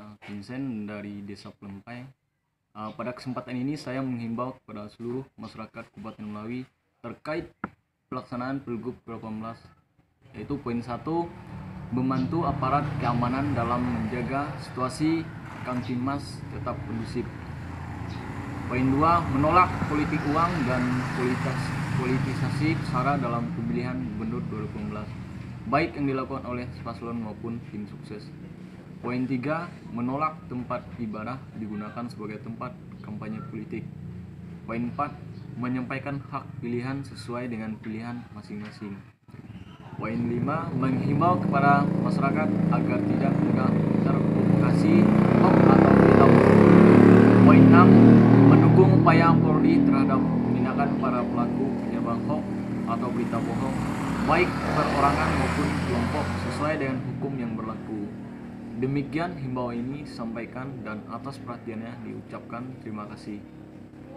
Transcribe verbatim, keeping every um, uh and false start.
Vincent dari Desa Pelempai. Uh, pada kesempatan ini saya menghimbau kepada seluruh masyarakat Kabupaten Melawi terkait pelaksanaan Pilgub dua ribu delapan belas, yaitu poin satu, membantu aparat keamanan dalam menjaga situasi Kamtibmas tetap kondusif. Poin dua, menolak politik uang dan politis, politisasi sara dalam pemilihan gubernur dua ribu sembilan belas, baik yang dilakukan oleh paslon maupun tim sukses. Poin tiga, menolak tempat ibadah digunakan sebagai tempat kampanye politik. Poin empat, menyampaikan hak pilihan sesuai dengan pilihan masing-masing. Poin lima, menghimbau kepada masyarakat agar tidak mudah terprovokasi hoax atau berita bohong. Poin enam, mendukung upaya Polri terhadap penindakan para pelaku penyebar hoax atau berita bohong, baik perorangan maupun kelompok, sesuai dengan hukum yang berlaku. Demikian himbauan ini disampaikan dan atas perhatiannya diucapkan terima kasih.